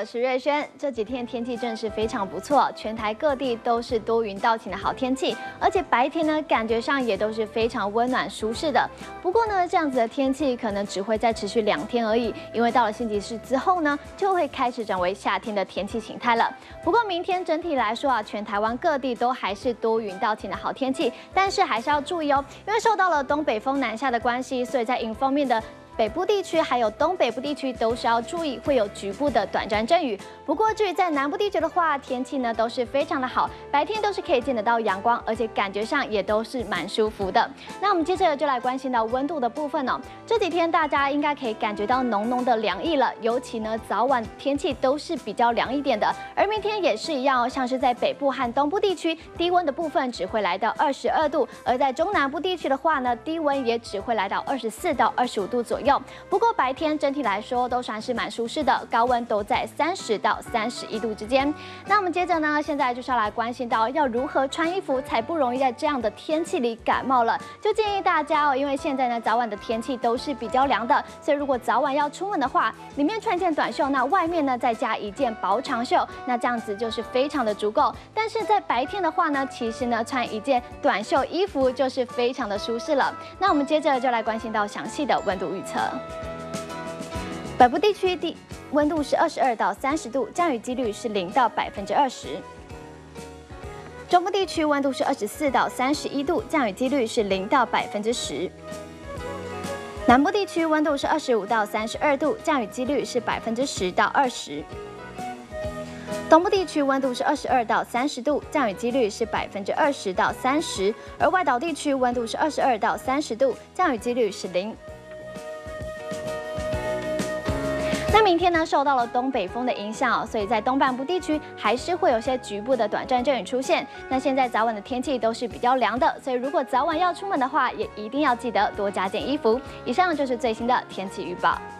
是瑞轩。这几天天气真是非常不错，全台各地都是多云到晴的好天气，而且白天呢感觉上也都是非常温暖舒适的。不过呢，这样子的天气可能只会再持续2天而已，因为到了星期四之后呢，就会开始转为夏天的天气形态了。不过明天整体来说啊，全台湾各地都还是多云到晴的好天气，但是还是要注意哦，因为受到了东北风南下的关系，所以在迎风面的北部地区还有东北部地区都是要注意会有局部的短暂阵雨。不过至于在南部地区的话，天气呢都是非常的好，白天都是可以见得到阳光，而且感觉上也都是蛮舒服的。那我们接着就来关心到温度的部分哦。这几天大家应该可以感觉到浓浓的凉意了，尤其呢早晚天气都是比较凉一点的。而明天也是一样哦，像是在北部和东部地区，低温的部分只会来到22度，而在中南部地区的话呢，低温也只会来到24到25度左右。不过白天整体来说都算是蛮舒适的，高温都在30到31度之间。那我们接着呢，现在就是要来关心到要如何穿衣服才不容易在这样的天气里感冒了。就建议大家哦，因为现在呢早晚的天气都是比较凉的，所以如果早晚要出门的话，里面穿一件短袖，那外面呢再加一件薄长袖，那这样子就是非常的足够。但是在白天的话呢，其实呢穿一件短袖衣服就是非常的舒适了。那我们接着就来关心到详细的温度预测。北部地区温度是22到30度，降雨几率是0到20%。中部地区温度是24到31度，降雨几率是0到10%。南部地区温度是25到32度，降雨几率是10%到20%。东部地区温度是22到30度，降雨几率是20%到30%，而外岛地区温度是22到30度，降雨几率是0。那明天呢，受到了东北风的影响，所以在东半部地区还是会有些局部的短暂阵雨出现。那现在早晚的天气都是比较凉的，所以如果早晚要出门的话，也一定要记得多加件衣服。以上就是最新的天气预报。